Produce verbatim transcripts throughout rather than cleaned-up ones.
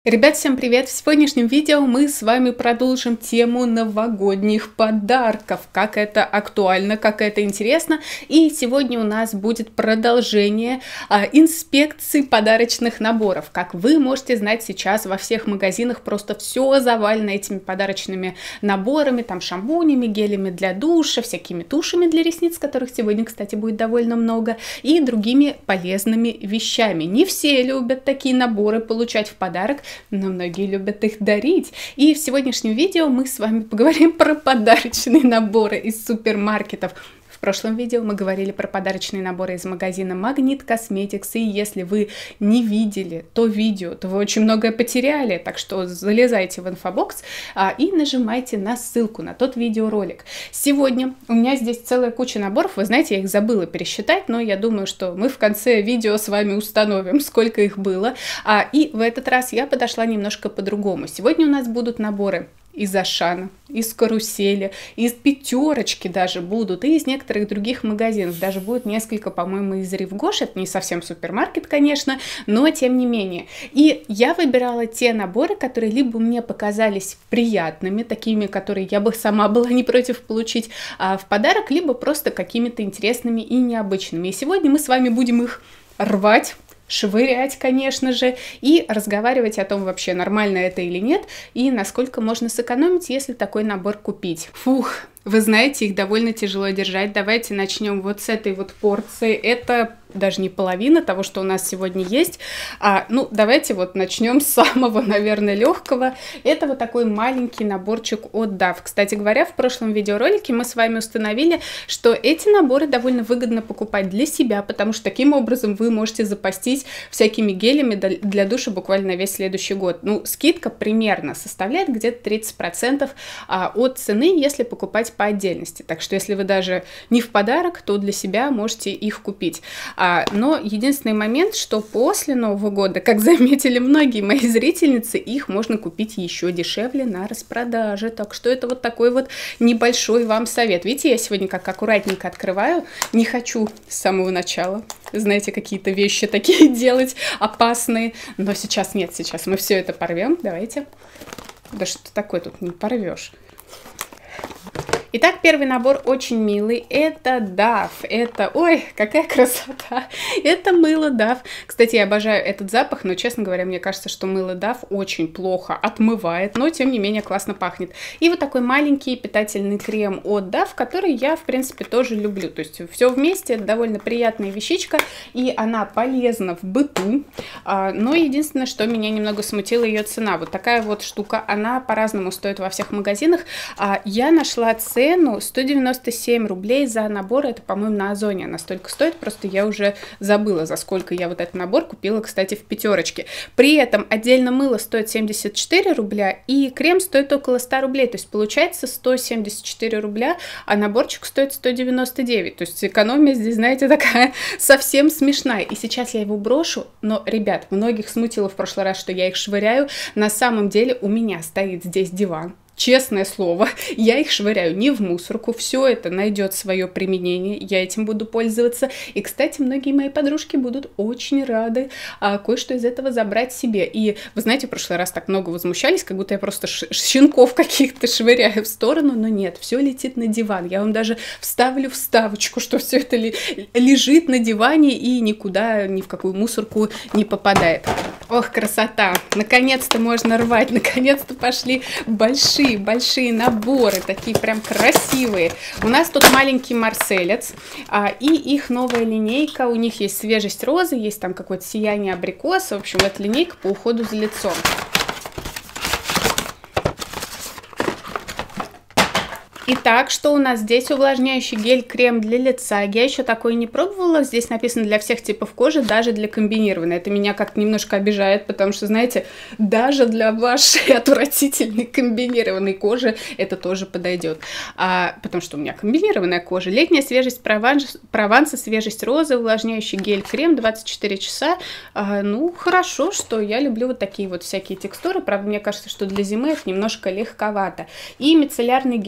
Ребят, всем привет! В сегодняшнем видео мы с вами продолжим тему новогодних подарков. Как это актуально, как это интересно. И сегодня у нас будет продолжение а, инспекции подарочных наборов. Как вы можете знать, сейчас во всех магазинах просто все завалено этими подарочными наборами, там шампунями, гелями для душа, всякими тушами для ресниц, которых сегодня, кстати, будет довольно много, и другими полезными вещами. Не все любят такие наборы получать в подарок, но многие любят их дарить. И в сегодняшнем видео мы с вами поговорим про подарочные наборы из супермаркетов. В прошлом видео мы говорили про подарочные наборы из магазина Магнит Косметикс, и если вы не видели то видео, то вы очень многое потеряли, так что залезайте в инфобокс а, и нажимайте на ссылку на тот видеоролик. Сегодня у меня здесь целая куча наборов, вы знаете, я их забыла пересчитать, но я думаю, что мы в конце видео с вами установим, сколько их было, а, и в этот раз я подошла немножко по-другому. Сегодня у нас будут наборы из Ашана, из Карусели, из Пятерочки даже будут, и из некоторых других магазинов. Даже будет несколько, по-моему, из Рив-Гош. Это не совсем супермаркет, конечно, но тем не менее. И я выбирала те наборы, которые либо мне показались приятными, такими, которые я бы сама была не против получить а, в подарок, либо просто какими-то интересными и необычными. И сегодня мы с вами будем их рвать, швырять, конечно же, и разговаривать о том, вообще нормально это или нет, и насколько можно сэкономить, если такой набор купить. Фух, вы знаете, их довольно тяжело держать. Давайте начнем вот с этой вот порции. Это даже не половина того, что у нас сегодня есть. А, ну, давайте вот начнем с самого, наверное, легкого. Это вот такой маленький наборчик от Дав. Кстати говоря, в прошлом видеоролике мы с вами установили, что эти наборы довольно выгодно покупать для себя, потому что таким образом вы можете запастись всякими гелями для душа буквально на весь следующий год. Ну, скидка примерно составляет где-то тридцать процентов от цены, если покупать по отдельности. Так что если вы даже не в подарок, то для себя можете их купить. А, но единственный момент, что после Нового года, как заметили многие мои зрительницы, их можно купить еще дешевле на распродаже. Так что это вот такой вот небольшой вам совет. Видите, я сегодня как аккуратненько открываю. Не хочу с самого начала, знаете, какие-то вещи такие делать опасные. Но сейчас нет, сейчас мы все это порвем. Давайте. Да что такое тут не порвешь? Итак, первый набор очень милый. Это Дав. Это, ой, какая красота. Это мыло Дав. Кстати, я обожаю этот запах, но, честно говоря, мне кажется, что мыло Дав очень плохо отмывает, но, тем не менее, классно пахнет. И вот такой маленький питательный крем от Дав, который я, в принципе, тоже люблю. То есть все вместе, это довольно приятная вещичка, и она полезна в быту. Но единственное, что меня немного смутила, ее цена. Вот такая вот штука, она по-разному стоит во всех магазинах. Я нашла цену цену сто девяносто семь рублей за набор. Это, по-моему, на Озоне она столько стоит, просто я уже забыла, за сколько я вот этот набор купила, кстати, в Пятерочке. При этом отдельно мыло стоит семьдесят четыре рубля, и крем стоит около ста рублей, то есть получается сто семьдесят четыре рубля, а наборчик стоит сто девяносто девять, то есть экономия здесь, знаете, такая совсем смешная. И сейчас я его брошу, но, ребят, многих смутило в прошлый раз, что я их швыряю. На самом деле у меня стоит здесь диван. Честное слово, я их швыряю не в мусорку, все это найдет свое применение, я этим буду пользоваться. И, кстати, многие мои подружки будут очень рады а, кое-что из этого забрать себе. И, вы знаете, в прошлый раз так много возмущались, как будто я просто щенков каких-то швыряю в сторону, но нет, все летит на диван. Я вам даже вставлю вставочку, что все это ли, лежит на диване и никуда, ни в какую мусорку не попадает. Ох, красота! Наконец-то можно рвать, наконец-то пошли большие большие наборы, такие прям красивые. У нас тут маленький марселец, а, и их новая линейка. У них есть свежесть розы, есть там какое-то сияние абрикоса. В общем, это линейка по уходу за лицом. Итак, что у нас здесь? Увлажняющий гель-крем для лица. Я еще такой не пробовала. Здесь написано для всех типов кожи, даже для комбинированной. Это меня как-то немножко обижает, потому что, знаете, даже для вашей отвратительной комбинированной кожи это тоже подойдет. А, потому что у меня комбинированная кожа. Летняя свежесть прованс, прованса, свежесть розы, увлажняющий гель-крем, двадцать четыре часа. А, ну, хорошо, что я люблю вот такие вот всякие текстуры. Правда, мне кажется, что для зимы это немножко легковато. И мицеллярный гель для снятия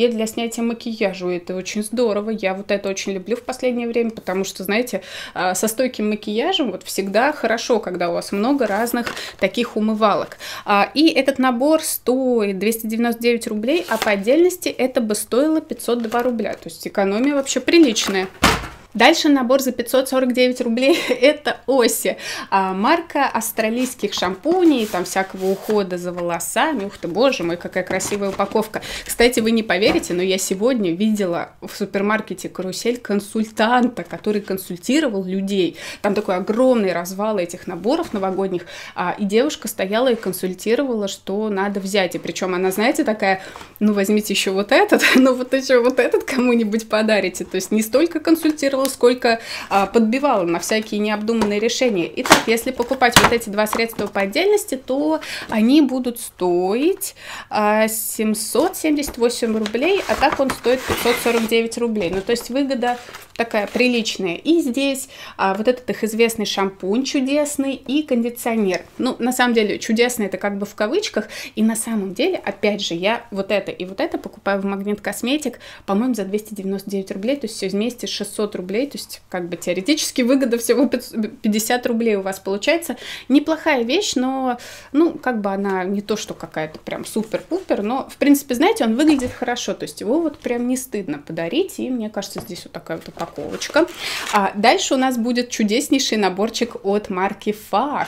занятия макияжу. Это очень здорово. Я вот это очень люблю в последнее время, потому что, знаете, со стойким макияжем вот всегда хорошо, когда у вас много разных таких умывалок. И этот набор стоит двести девяносто девять рублей, а по отдельности это бы стоило пятьсот два рубля. То есть экономия вообще приличная. Дальше набор за пятьсот сорок девять рублей, это Оси, а, марка австралийских шампуней, там всякого ухода за волосами. Ух ты, боже мой, какая красивая упаковка. Кстати, вы не поверите, но я сегодня видела в супермаркете «Карусель» консультанта, который консультировал людей. Там такой огромный развал этих наборов новогодних, а, и девушка стояла и консультировала, что надо взять. И причем она, знаете, такая, ну возьмите еще вот этот, ну вот еще вот этот кому-нибудь подарите. То есть не столько консультировала, сколько а, подбивала на всякие необдуманные решения. Итак, если покупать вот эти два средства по отдельности, то они будут стоить а, семьсот семьдесят восемь рублей, а так он стоит пятьсот сорок девять рублей. Ну, то есть выгода такая приличная. И здесь а, вот этот их известный шампунь чудесный и кондиционер. Ну, на самом деле, чудесный это как бы в кавычках. И на самом деле, опять же, я вот это и вот это покупаю в Магнит Косметик, по-моему, за двести девяносто девять рублей, то есть все вместе шестьсот рублей, то есть как бы теоретически выгода всего пятьдесят рублей у вас получается. Неплохая вещь, но, ну, как бы она не то, что какая-то прям супер-пупер, но, в принципе, знаете, он выглядит хорошо, то есть его вот прям не стыдно подарить, и мне кажется, здесь вот такая вот упаковочка. А дальше у нас будет чудеснейший наборчик от марки Фа.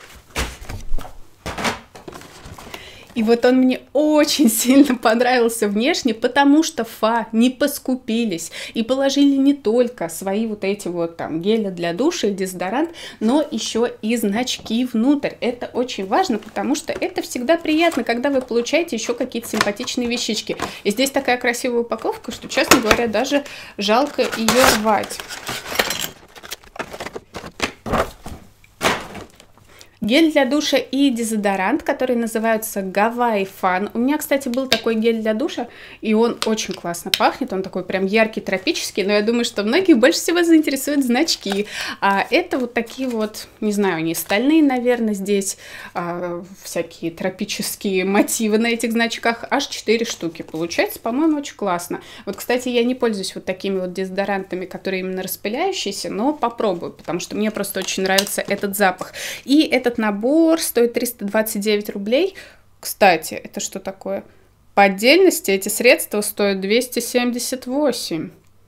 И вот он мне очень сильно понравился внешне, потому что Фа не поскупились и положили не только свои вот эти вот там гели для душа и дезодорант, но еще и значки внутрь. Это очень важно, потому что это всегда приятно, когда вы получаете еще какие-то симпатичные вещички. И здесь такая красивая упаковка, что, честно говоря, даже жалко ее рвать. Гель для душа и дезодорант, которые называются Гавайи Фан. У меня, кстати, был такой гель для душа, и он очень классно пахнет. Он такой прям яркий, тропический, но я думаю, что многих больше всего заинтересуют значки. А это вот такие вот, не знаю, они стальные, наверное, здесь а, всякие тропические мотивы на этих значках. Аж четыре штуки. Получается, по-моему, очень классно. Вот, кстати, я не пользуюсь вот такими вот дезодорантами, которые именно распыляющиеся, но попробую, потому что мне просто очень нравится этот запах. И этот набор стоит триста двадцать девять рублей. Кстати, это что такое? По отдельности эти средства стоят двести семьдесят восемь.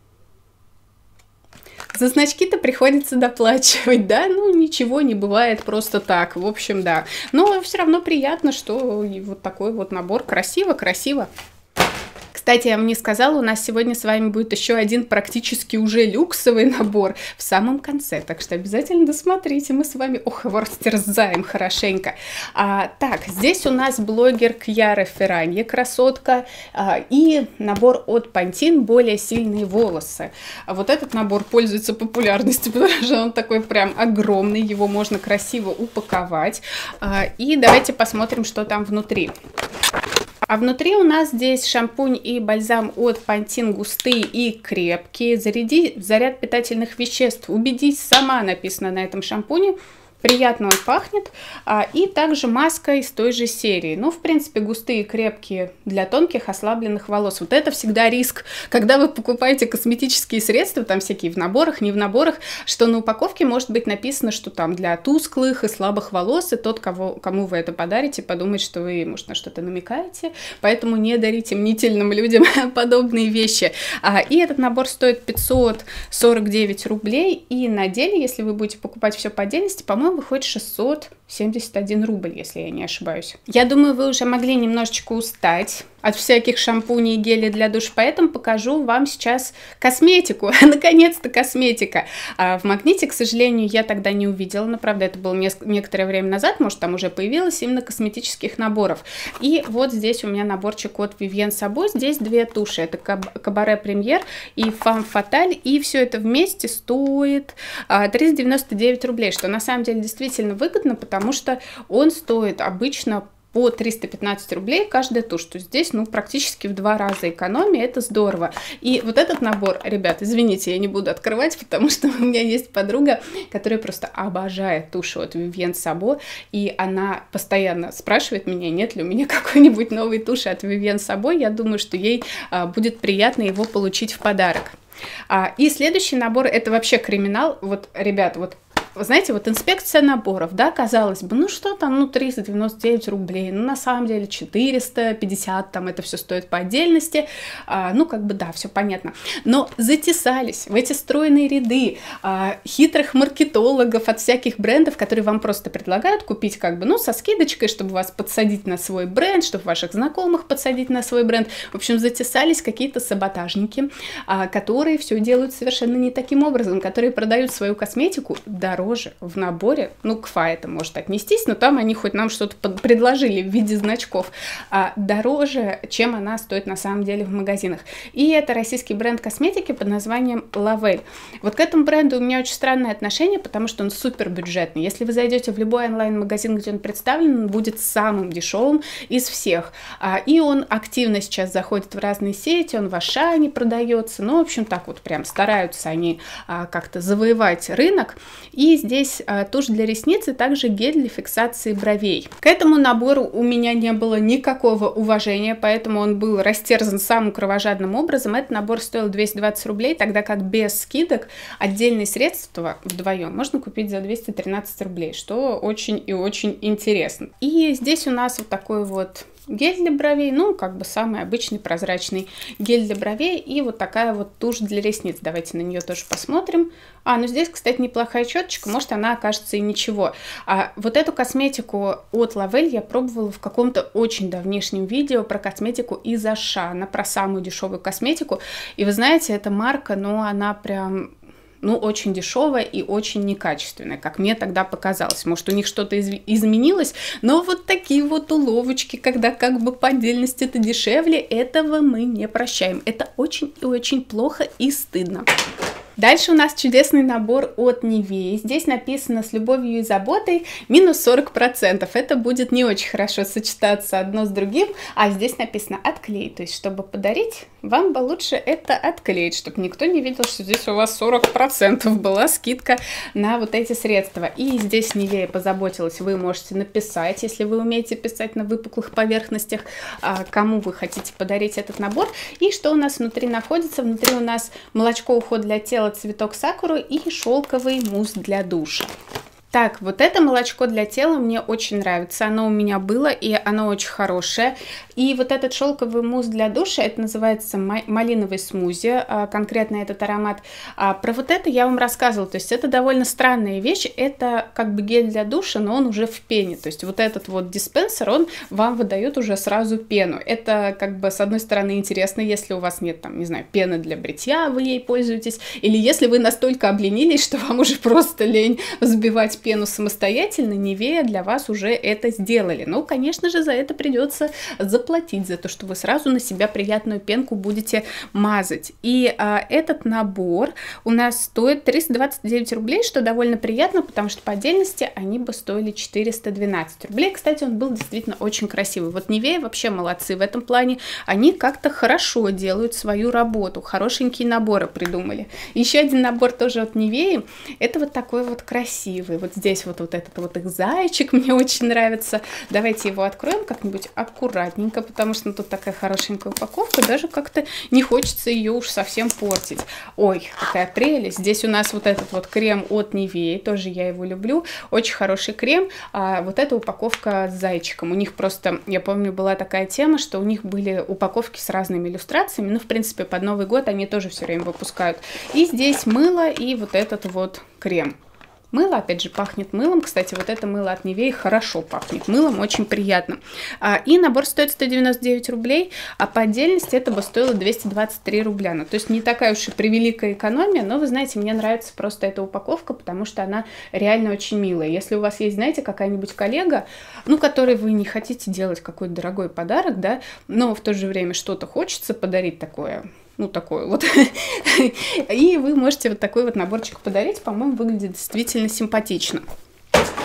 За значки-то приходится доплачивать, да? Ну, ничего не бывает просто так, в общем, да. Но все равно приятно, что вот такой вот набор. Красиво-красиво. Кстати, я вам не сказала, у нас сегодня с вами будет еще один практически уже люксовый набор в самом конце, так что обязательно досмотрите, мы с вами, ох, его растерзаем хорошенько. А, так, здесь у нас блогер Кьяра Ферранье, красотка, а, и набор от Pantene «Более сильные волосы». А вот этот набор пользуется популярностью, потому что он такой прям огромный, его можно красиво упаковать. А, и давайте посмотрим, что там внутри. А внутри у нас здесь шампунь и бальзам от Pantene густые и крепкие. Заряди заряд питательных веществ. Убедись сама, написано на этом шампуне. Приятно он пахнет. А, и также маска из той же серии. Ну, в принципе, густые и крепкие для тонких ослабленных волос. Вот это всегда риск, когда вы покупаете косметические средства, там всякие в наборах, не в наборах, что на упаковке может быть написано, что там для тусклых и слабых волос, и тот, кого, кому вы это подарите, подумает, что вы, может, на что-то намекаете. Поэтому не дарите мнительным людям подобные вещи. А, и этот набор стоит пятьсот сорок девять рублей. И на деле, если вы будете покупать все по отдельности, по-моему, выходит шестьсот семьдесят один рубль, если я не ошибаюсь. Я думаю, вы уже могли немножечко устать от всяких шампуней и гелей для душа, поэтому покажу вам сейчас косметику. Наконец-то косметика. А в Магните, к сожалению, я тогда не увидела, но, правда, это было некоторое время назад, может, там уже появилось именно косметических наборов. И вот здесь у меня наборчик от Vivienne Sabo. Здесь две туши. Это Кабаре Премьер и Фам Фаталь. И все это вместе стоит триста девяносто девять рублей, что на самом деле действительно выгодно, потому что он стоит обычно по триста пятнадцать рублей каждая тушь. То есть здесь, ну, практически в два раза экономия, это здорово. И вот этот набор, ребят, извините, я не буду открывать, потому что у меня есть подруга, которая просто обожает туши от Vivienne Sabo, и она постоянно спрашивает меня, нет ли у меня какой-нибудь новой туши от Vivienne Sabo. Я думаю, что ей а, будет приятно его получить в подарок. А, и следующий набор, это вообще криминал. Вот, ребят, вот вы знаете, вот инспекция наборов, да, казалось бы, ну что там, ну триста девяносто девять рублей, ну на самом деле четыреста пятьдесят, там это все стоит по отдельности, а, ну как бы да, все понятно. Но затесались в эти стройные ряды а, хитрых маркетологов от всяких брендов, которые вам просто предлагают купить как бы, ну со скидочкой, чтобы вас подсадить на свой бренд, чтобы ваших знакомых подсадить на свой бренд. В общем, затесались какие-то саботажники, а, которые все делают совершенно не таким образом, которые продают свою косметику дороже в наборе, ну, к Фа это может отнестись, но там они хоть нам что-то предложили в виде значков, а, дороже, чем она стоит на самом деле в магазинах. И это российский бренд косметики под названием Lavelle. Вот к этому бренду у меня очень странное отношение, потому что он супер бюджетный. Если вы зайдете в любой онлайн-магазин, где он представлен, он будет самым дешевым из всех. А, и он активно сейчас заходит в разные сети, он в Ашане продается, ну, в общем, так вот прям стараются они а, как-то завоевать рынок. И здесь а, тушь для ресниц и также гель для фиксации бровей. К этому набору у меня не было никакого уважения, поэтому он был растерзан самым кровожадным образом. Этот набор стоил двести двадцать рублей, тогда как без скидок отдельные средства вдвоем можно купить за двести тринадцать рублей, что очень и очень интересно. И здесь у нас вот такой вот гель для бровей, ну, как бы самый обычный прозрачный гель для бровей, и вот такая вот тушь для ресниц. Давайте на нее тоже посмотрим. А, ну здесь, кстати, неплохая четочка, может, она окажется и ничего. А вот эту косметику от Lavelle я пробовала в каком-то очень давнишнем видео про косметику из Ашана, про самую дешевую косметику. И вы знаете, эта марка, ну, она прям... ну, очень дешевая и очень некачественная, как мне тогда показалось. Может, у них что-то из изменилось, но вот такие вот уловочки, когда как бы по отдельности это дешевле, этого мы не прощаем. Это очень и очень плохо и стыдно. Дальше у нас чудесный набор от Nivea. Здесь написано «С любовью и заботой» минус сорок процентов. Это будет не очень хорошо сочетаться одно с другим. А здесь написано «Отклей». То есть, чтобы подарить, вам бы лучше это отклеить, чтобы никто не видел, что здесь у вас сорок процентов была скидка на вот эти средства. И здесь Nivea позаботилась. Вы можете написать, если вы умеете писать на выпуклых поверхностях, кому вы хотите подарить этот набор. И что у нас внутри находится? Внутри у нас молочко уход для тела, цветок сакуры и шелковый мусс для душа. Так, вот это молочко для тела мне очень нравится, оно у меня было, и оно очень хорошее. И вот этот шелковый мусс для душа, это называется малиновый смузи, конкретно этот аромат. Про вот это я вам рассказывала, то есть это довольно странная вещь, это как бы гель для душа, но он уже в пене. То есть вот этот вот диспенсер, он вам выдает уже сразу пену. Это как бы с одной стороны интересно, если у вас нет там, не знаю, пены для бритья, вы ей пользуетесь, или если вы настолько обленились, что вам уже просто лень взбивать пену самостоятельно, Nivea для вас уже это сделали. Ну, конечно же, за это придется заплатить, за то, что вы сразу на себя приятную пенку будете мазать. И а, этот набор у нас стоит триста двадцать девять рублей, что довольно приятно, потому что по отдельности они бы стоили четыреста двенадцать рублей. Кстати, он был действительно очень красивый. Вот Nivea вообще молодцы в этом плане. Они как-то хорошо делают свою работу, хорошенькие наборы придумали. Еще один набор тоже от Nivea. Это вот такой вот красивый. Вот здесь вот, вот этот вот их зайчик мне очень нравится. Давайте его откроем как-нибудь аккуратненько, потому что ну, тут такая хорошенькая упаковка, даже как-то не хочется ее уж совсем портить. Ой, какая прелесть. Здесь у нас вот этот вот крем от Nivea, тоже я его люблю. Очень хороший крем. А вот эта упаковка с зайчиком. У них просто, я помню, была такая тема, что у них были упаковки с разными иллюстрациями. Ну, в принципе, под Новый год они тоже все время выпускают. И здесь мыло и вот этот вот крем. Мыло, опять же, пахнет мылом. Кстати, вот это мыло от Nivea хорошо пахнет мылом, очень приятно. А, и набор стоит сто девяносто девять рублей, а по отдельности это бы стоило двести двадцать три рубля. Ну, то есть не такая уж и превеликая экономия, но, вы знаете, мне нравится просто эта упаковка, потому что она реально очень милая. Если у вас есть, знаете, какая-нибудь коллега, ну, которой вы не хотите делать какой-то дорогой подарок, да, но в то же время что-то хочется подарить такое... Ну, такой вот. И вы можете вот такой вот наборчик подарить. По-моему, выглядит действительно симпатично.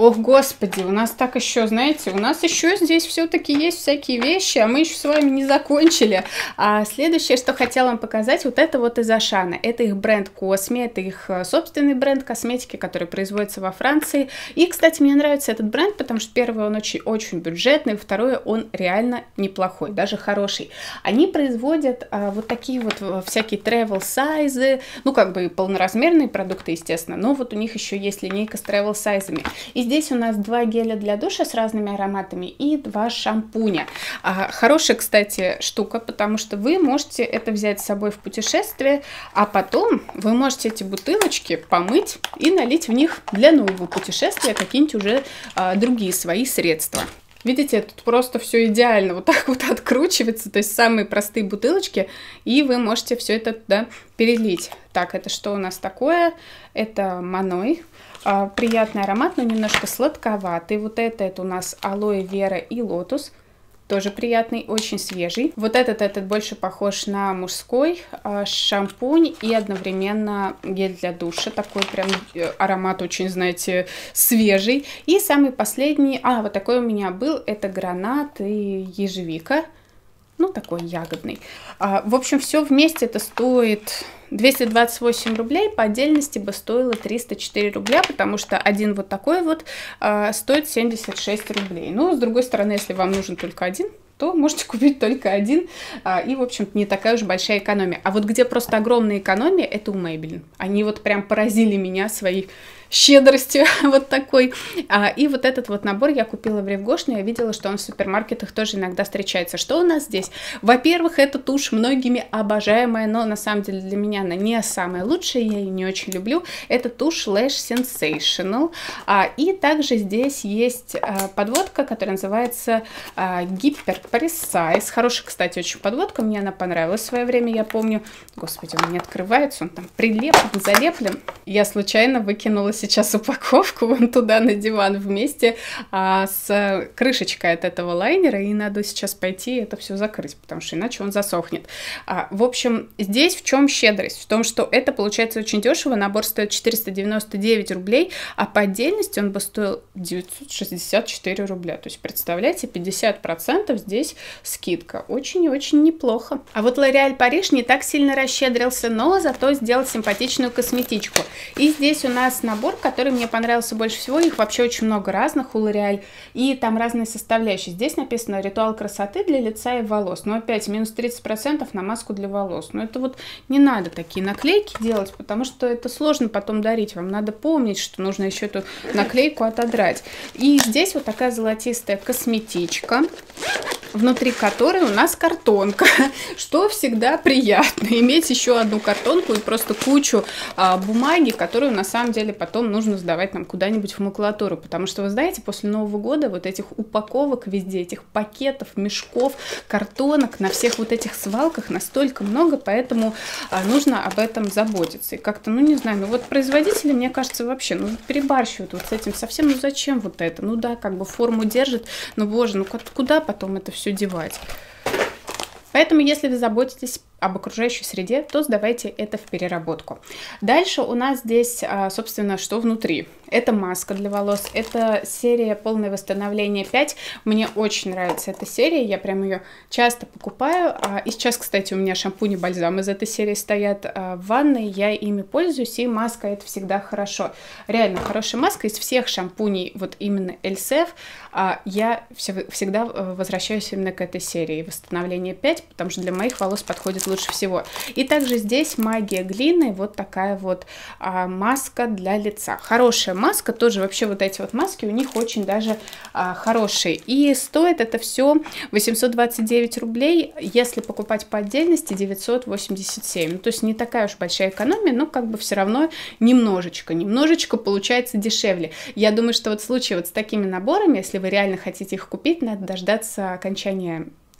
Ох, господи, у нас так еще, знаете, у нас еще здесь все-таки есть всякие вещи, а мы еще с вами не закончили. А следующее, что хотела вам показать, вот это вот из Ашана. Это их бренд Косми, это их собственный бренд косметики, который производится во Франции. И, кстати, мне нравится этот бренд, потому что, первый, он очень, очень бюджетный, второе, он реально неплохой, даже хороший. Они производят а, вот такие вот всякие travel сайзы, ну, как бы полноразмерные продукты, естественно, но вот у них еще есть линейка с travel сайзами. И здесь у нас два геля для душа с разными ароматами и два шампуня. А, хорошая, кстати, штука, потому что вы можете это взять с собой в путешествие, а потом вы можете эти бутылочки помыть и налить в них для нового путешествия какие-нибудь уже а, другие свои средства. Видите, тут просто все идеально, вот так вот откручивается, то есть самые простые бутылочки, и вы можете все это туда перелить. Так, это что у нас такое? Это Маной. А, приятный аромат, но немножко сладковатый. Вот это, это у нас алоэ вера и лотос. Тоже приятный, очень свежий. Вот этот, этот больше похож на мужской а, шампунь и одновременно гель для душа. Такой прям аромат очень, знаете, свежий. И самый последний, а, вот такой у меня был, это гранат и ежевика. Ну, такой ягодный. А, в общем, все вместе это стоит двести двадцать восемь рублей, по отдельности бы стоило триста четыре рубля, потому что один вот такой вот а, стоит семьдесят шесть рублей. Ну, с другой стороны, если вам нужен только один, то можете купить только один, а, и, в общем-то, не такая уж большая экономия. А вот где просто огромная экономия, это у Maybelline. Они вот прям поразили меня своей щедростью вот такой. А, и вот этот вот набор я купила в Ревгош, но я видела, что он в супермаркетах тоже иногда встречается. Что у нас здесь? Во-первых, эта тушь многими обожаемая, но на самом деле для меня она не самая лучшая, я ее не очень люблю. Это тушь Lash Sensational. А, и также здесь есть а, подводка, которая называется а, Hyper Precise. Хорошая, кстати, очень подводка, мне она понравилась в свое время, я помню. Господи, он не открывается, он там прилеплен, залеплен. Я случайно выкинула сейчас упаковку вон туда на диван вместе а, с крышечкой от этого лайнера, и надо сейчас пойти это все закрыть, потому что иначе он засохнет. А, в общем, здесь в чем щедрость? В том, что это получается очень дешево, набор стоит четыреста девяносто девять рублей, а по отдельности он бы стоил девятьсот шестьдесят четыре рубля. То есть, представляете, пятьдесят процентов здесь скидка. Очень и очень неплохо. А вот L'Oréal Париж не так сильно расщедрился, но зато сделал симпатичную косметичку. И здесь у нас набор, который мне понравился больше всего. Их вообще очень много разных у L'Oréal. И там разные составляющие. Здесь написано «Ритуал красоты для лица и волос». Но опять минус тридцать процентов на маску для волос. Но это вот не надо такие наклейки делать, потому что это сложно потом дарить. Вам надо помнить, что нужно еще эту наклейку отодрать. И здесь вот такая золотистая косметичка, внутри которой у нас картонка, что всегда приятно, иметь еще одну картонку и просто кучу а, бумаги, которую на самом деле потом нужно сдавать нам куда-нибудь в макулатуру, потому что, вы знаете, после Нового года вот этих упаковок везде, этих пакетов, мешков, картонок на всех вот этих свалках настолько много, поэтому а, нужно об этом заботиться. И как-то, ну не знаю, ну вот производители, мне кажется, вообще, ну перебарщивают вот с этим совсем, ну зачем вот это? Ну да, как бы форму держит, но боже, ну куда потом это все все девать. Поэтому, если вы заботитесь об окружающей среде, то сдавайте это в переработку. Дальше у нас здесь, собственно, что внутри. Это маска для волос, это серия «Полное восстановление пять». Мне очень нравится эта серия, я прям ее часто покупаю. И сейчас, кстати, у меня шампунь и бальзам из этой серии стоят в ванной, я ими пользуюсь, и маска — это всегда хорошо. Реально хорошая маска. Из всех шампуней, вот именно Эльсев, я всегда возвращаюсь именно к этой серии «Восстановление пять», потому что для моих волос подходит лучше всего. И также здесь магия глины, вот такая вот а, маска для лица. Хорошая маска, тоже вообще вот эти вот маски у них очень даже а, хорошие. И стоит это все восемьсот двадцать девять рублей, если покупать по отдельности девятьсот восемьдесят семь. Ну, то есть не такая уж большая экономия, но как бы все равно немножечко, немножечко получается дешевле. Я думаю, что вот в случае вот с такими наборами, если вы реально хотите их купить, надо дождаться окончания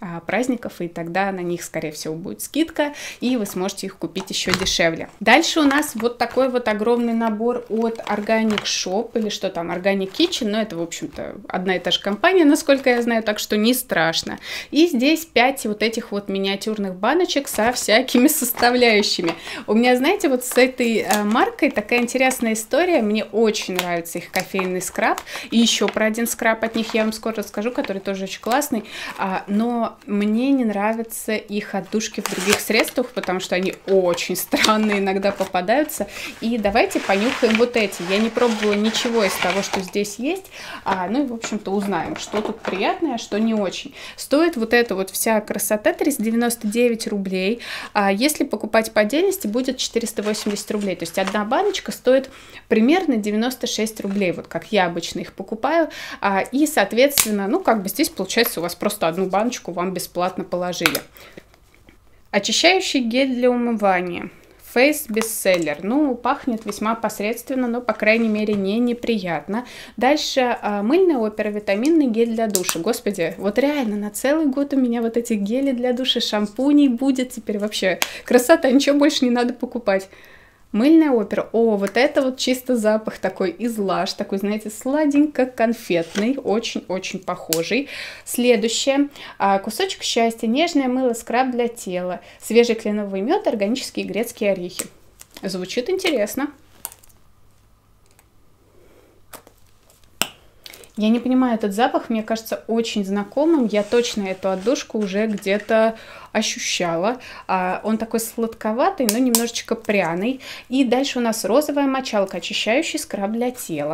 праздников, и тогда на них, скорее всего, будет скидка, и вы сможете их купить еще дешевле. Дальше у нас вот такой вот огромный набор от Organic Shop, или что там, Organic Kitchen, но это, в общем-то, одна и та же компания, насколько я знаю, так что не страшно. И здесь пять вот этих вот миниатюрных баночек со всякими составляющими. У меня, знаете, вот с этой э, маркой такая интересная история, мне очень нравится их кофейный скраб, и еще про один скраб от них я вам скоро расскажу, который тоже очень классный, а, но мне не нравятся их отдушки в других средствах, потому что они очень странные иногда попадаются. И давайте понюхаем вот эти. Я не пробовала ничего из того, что здесь есть. А, ну и, в общем-то, узнаем, что тут приятное, а что не очень. Стоит вот эта вот вся красота триста девяносто девять рублей. А если покупать по отдельности, будет четыреста восемьдесят рублей. То есть одна баночка стоит примерно девяносто шесть рублей, вот как я обычно их покупаю. А, и, соответственно, ну как бы здесь получается у вас просто одну баночку вам бесплатно положили. Очищающий гель для умывания. Face Bestseller. Ну, пахнет весьма посредственно, но, по крайней мере, не неприятно. Дальше а, мыльная опера, витаминный гель для душа. Господи, вот реально на целый год у меня вот эти гели для душа, шампуней будет теперь вообще. Красота, ничего больше не надо покупать. Мыльная опера. О, вот это вот чисто запах такой из лаж, такой, знаете, сладенько-конфетный, очень-очень похожий. Следующее. А, кусочек счастья, нежное мыло, скраб для тела, свежий кленовый мед, органические грецкие орехи. Звучит интересно. Я не понимаю, этот запах мне кажется очень знакомым. Я точно эту отдушку уже где-то ощущала. А, он такой сладковатый, но немножечко пряный. И дальше у нас розовая мочалка, очищающий скраб для тела.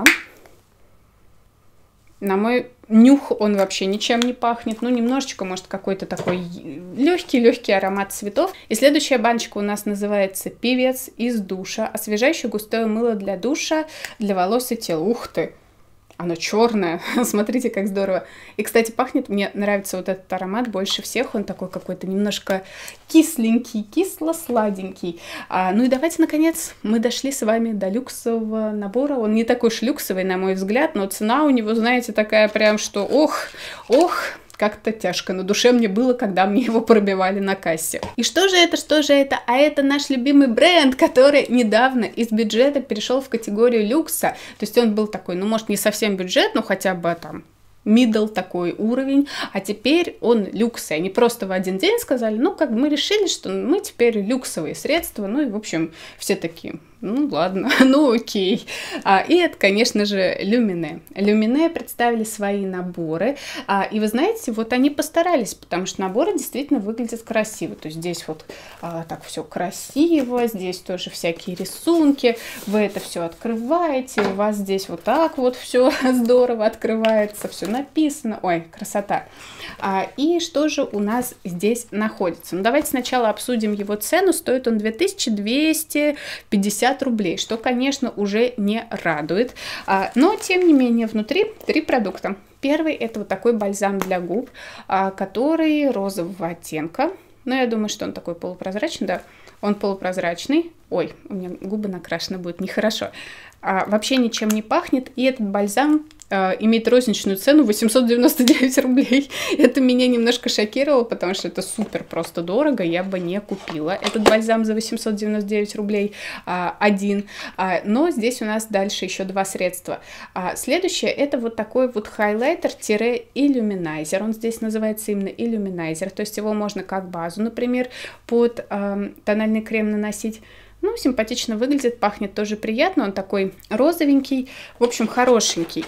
На мой нюх он вообще ничем не пахнет. Ну, немножечко, может, какой-то такой легкий-легкий аромат цветов. И следующая баночка у нас называется «Певец из душа». Освежающее густое мыло для душа, для волос и тела. Ух ты! Оно черное, смотрите, как здорово. И, кстати, пахнет, мне нравится вот этот аромат больше всех. Он такой какой-то немножко кисленький, кисло-сладенький. А, ну и давайте, наконец, мы дошли с вами до люксового набора. Он не такой уж люксовый, на мой взгляд, но цена у него, знаете, такая прям, что ох, ох... Как-то тяжко на душе мне было, когда мне его пробивали на кассе. И что же это, что же это? А это наш любимый бренд, который недавно из бюджета перешел в категорию люкса. То есть он был такой, ну, может, не совсем бюджет, но хотя бы там middle такой уровень, а теперь он люкс. И они просто в один день сказали, ну, как бы мы решили, что мы теперь люксовые средства. Ну, и, в общем, все такие... Ну, ладно, ну окей. А, и это, конечно же, Lumineux. Lumineux представили свои наборы. А, и вы знаете, вот они постарались, потому что наборы действительно выглядят красиво. То есть здесь вот а, так все красиво, здесь тоже всякие рисунки. Вы это все открываете, у вас здесь вот так вот все здорово открывается, все написано. Ой, красота. А, и что же у нас здесь находится? Ну, давайте сначала обсудим его цену. Стоит он две тысячи двести пятьдесят рублей, что, конечно, уже не радует. А, но, тем не менее, внутри три продукта. Первый — это вот такой бальзам для губ, а, который розового оттенка. Но я думаю, что он такой полупрозрачный, да. Он полупрозрачный. Ой, у меня губы накрашены будут нехорошо. А, вообще ничем не пахнет. И этот бальзам а, имеет розничную цену восемьсот девяносто девять рублей. Это меня немножко шокировало, потому что это супер просто дорого. Я бы не купила этот бальзам за восемьсот девяносто девять рублей а, один. А, но здесь у нас дальше еще два средства. А, следующее — это вот такой вот хайлайтер-иллюминайзер. Он здесь называется именно иллюминайзер. То есть его можно как базу, например, под а, тональный крем наносить. Ну, симпатично выглядит, пахнет тоже приятно, он такой розовенький, в общем, хорошенький.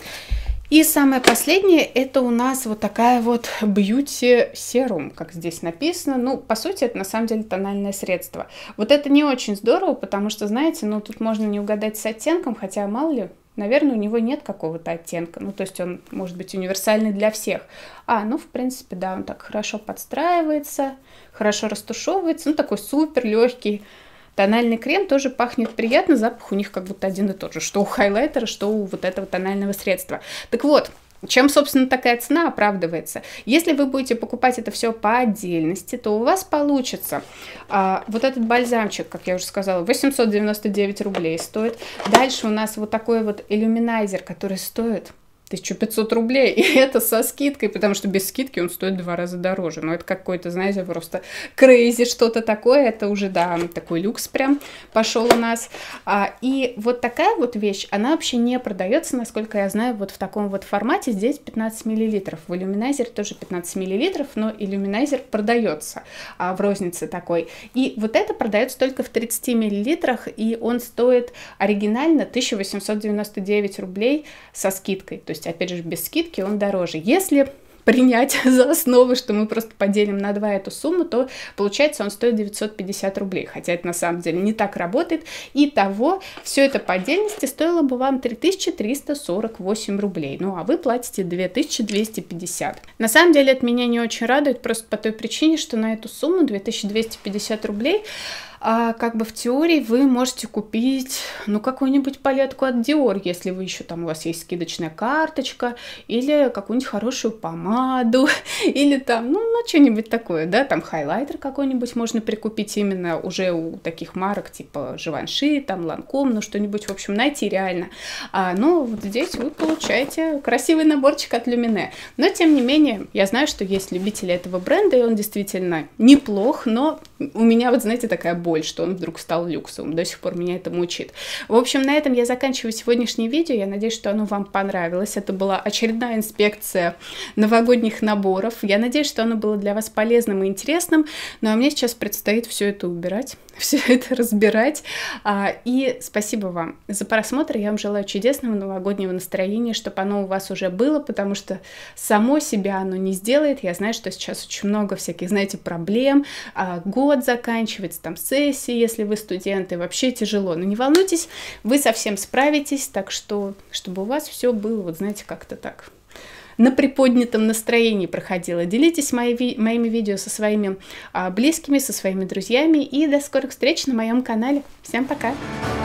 И самое последнее, это у нас вот такая вот бьюти серум, как здесь написано. Ну, по сути, это на самом деле тональное средство. Вот это не очень здорово, потому что, знаете, ну, тут можно не угадать с оттенком, хотя, мало ли, наверное, у него нет какого-то оттенка. Ну, то есть он может быть универсальный для всех. А, ну, в принципе, да, он так хорошо подстраивается, хорошо растушевывается, ну, такой супер легкий. Тональный крем тоже пахнет приятно, запах у них как будто один и тот же, что у хайлайтера, что у вот этого тонального средства. Так вот, чем, собственно, такая цена оправдывается? Если вы будете покупать это все по отдельности, то у вас получится а, вот этот бальзамчик, как я уже сказала, восемьсот девяносто девять рублей стоит. Дальше у нас вот такой вот иллюминайзер, который стоит тысяча пятьсот рублей, и это со скидкой, потому что без скидки он стоит в два раза дороже. Но это какой-то, знаете, просто крейзи что-то такое, это уже, да, такой люкс прям пошел у нас. А, и вот такая вот вещь, она вообще не продается, насколько я знаю, вот в таком вот формате. Здесь пятнадцать миллилитров, в иллюминайзере тоже пятнадцать миллилитров, но иллюминайзер продается а, в рознице такой. И вот это продается только в тридцати миллилитрах, и он стоит оригинально тысяча восемьсот девяносто девять рублей со скидкой. То есть, опять же, без скидки он дороже. Если принять за основу, что мы просто поделим на два эту сумму, то получается он стоит девятьсот пятьдесят рублей, хотя это на самом деле не так работает. Итого, все это по отдельности стоило бы вам три тысячи триста сорок восемь рублей, ну а вы платите две тысячи двести пятьдесят. На самом деле это меня не очень радует, просто по той причине, что на эту сумму две тысячи двести пятьдесят рублей а как бы в теории вы можете купить, ну, какую-нибудь палетку от Dior, если вы еще там, у вас есть скидочная карточка, или какую-нибудь хорошую помаду, или там, ну, ну что-нибудь такое, да, там хайлайтер какой-нибудь можно прикупить именно уже у таких марок, типа Живанши, там Ланком, ну, что-нибудь, в общем, найти реально. А, ну, вот здесь вы получаете красивый наборчик от Люмине. Но, тем не менее, я знаю, что есть любители этого бренда, и он действительно неплох, но у меня, вот, знаете, такая боль, что он вдруг стал люксовым. До сих пор меня это мучит. В общем, на этом я заканчиваю сегодняшнее видео. Я надеюсь, что оно вам понравилось. Это была очередная инспекция новогодних наборов. Я надеюсь, что оно было для вас полезным и интересным. Ну а мне сейчас предстоит все это убирать, все это разбирать. И спасибо вам за просмотр. Я вам желаю чудесного новогоднего настроения, чтобы оно у вас уже было, потому что само себя оно не сделает. Я знаю, что сейчас очень много всяких, знаете, проблем. Год заканчивается, там сессии, если вы студенты, вообще тяжело. Но не волнуйтесь, вы совсем справитесь, так что, чтобы у вас все было, вот знаете, как-то так на приподнятом настроении проходило. Делитесь мои ви моими видео со своими а, близкими, со своими друзьями, и до скорых встреч на моем канале. Всем пока!